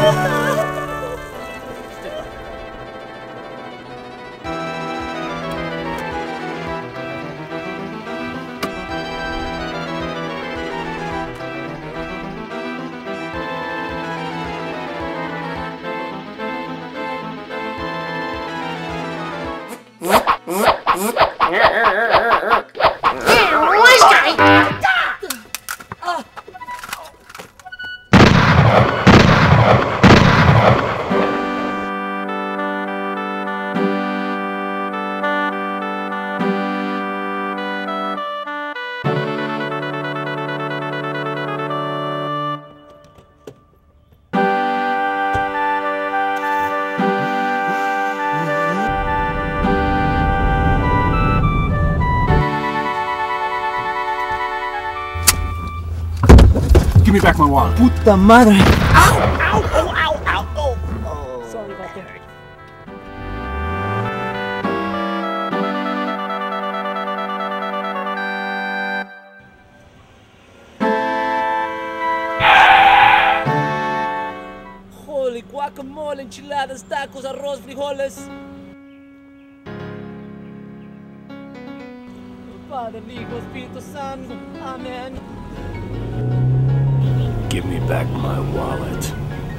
Give me back my wallet. Puta madre. Ow! Ow! Oh! Ow! Ow! Oh! Oh! Sorry about that. Holy guacamole, enchiladas, tacos, arroz, frijoles. Padre, Hijo, Espíritu Santo. Amén. Give me back my wallet.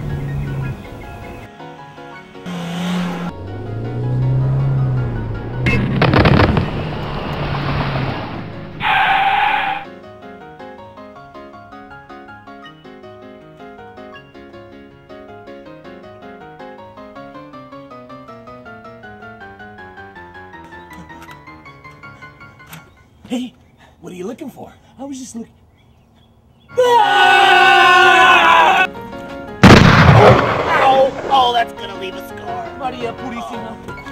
Hey, what are you looking for? I was just looking. Oh, that's gonna leave a scar. Maria Purísima.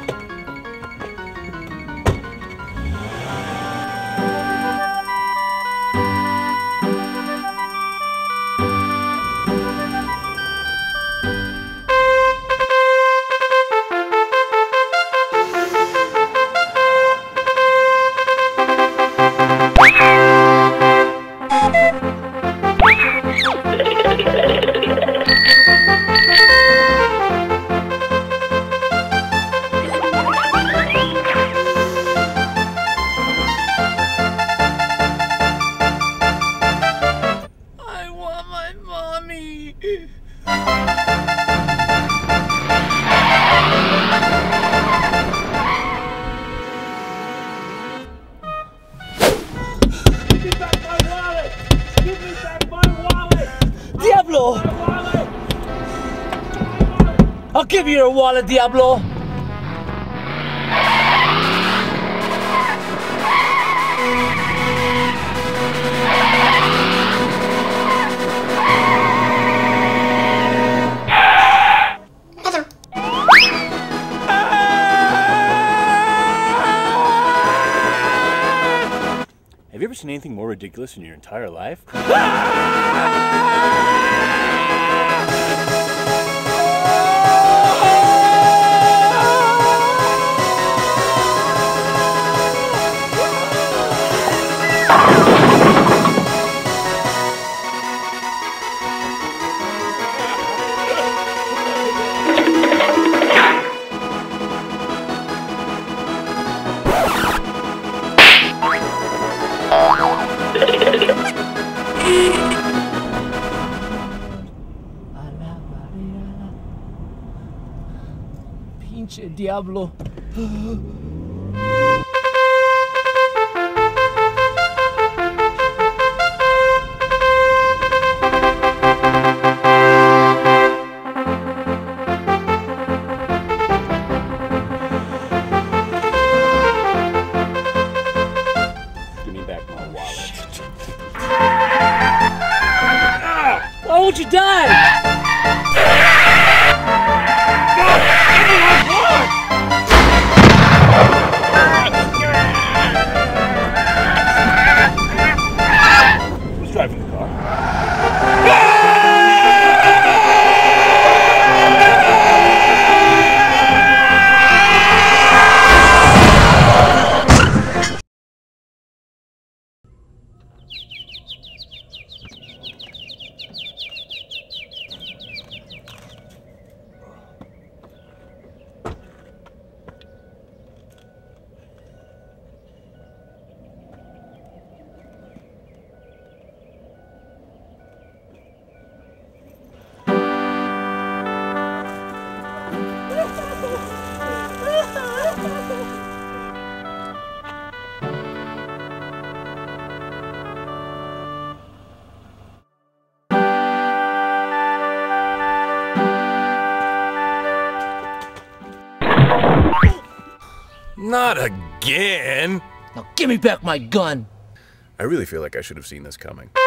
Diablo! I'll give you your wallet, Diablo! Have you ever seen anything more ridiculous in your entire life? Pinche Diablo. Give me back my wallet. Why won't you die? Give me my wallet! Not again! Now give me back my gun. I really feel like I should have seen this coming.